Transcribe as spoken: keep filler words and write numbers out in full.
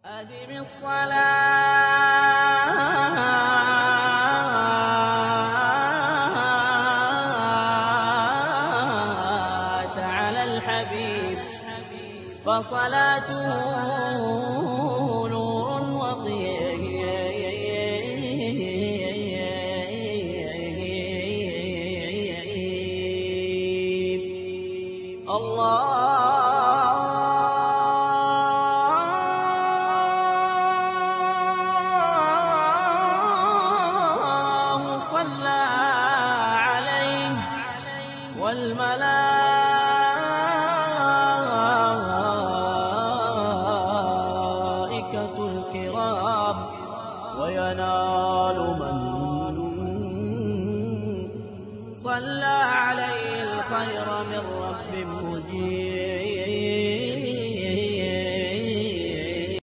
أدم الصلاة على الحبيب فصلاته نور وطيب. الله صلى عليه والملائكة الكرام وينال من صلى عليه الخير من